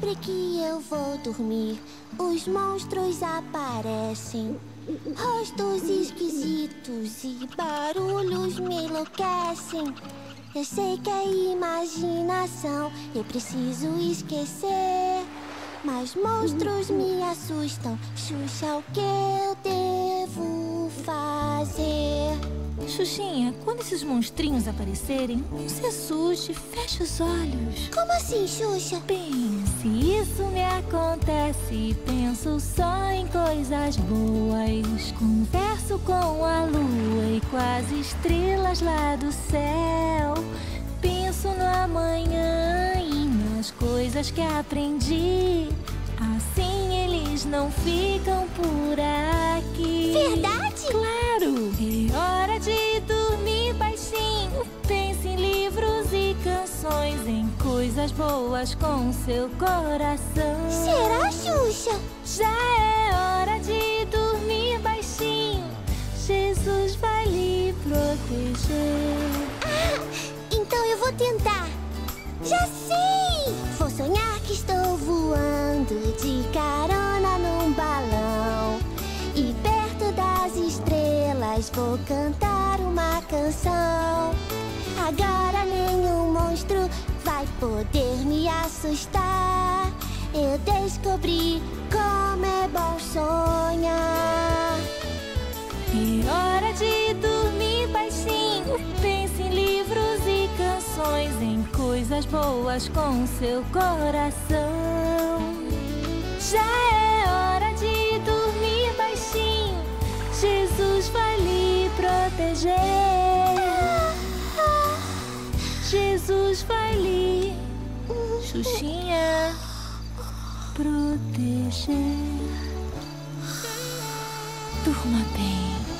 Sempre que eu vou dormir, os monstros aparecem. Rostos esquisitos e barulhos me enlouquecem. Eu sei que é imaginação, eu preciso esquecer. Mas monstros me assustam. Xuxa, o que eu devo fazer? Xuxinha, quando esses monstrinhos aparecerem, não se assuste, feche os olhos. Como assim, Xuxa? Pense, isso me acontece. Penso só em coisas boas. Converso com a lua e com as estrelas lá do céu. Penso no amanhã e nas coisas que aprendi. Assim eles não ficam por aqui. Verdade? Claro! É hora de dormir baixinho. Pense em livros e canções, em coisas boas com seu coração. Será, Xuxa? Já é hora de dormir baixinho. Jesus vai lhe proteger. Então eu vou tentar. Já sei! Vou sonhar que estou voando de carona num balão. E perto das estrelas vou cantar uma canção. Agora nenhum monstro vai poder me assustar. Eu descobri como é bom sonhar. É hora de dormir baixinho. Pense em livros e canções, em coisas boas com seu coração. Já é hora de dormir baixinho. Jesus vai lhe proteger. Jesus vai lhe, Xuxinha, proteger. Durma bem.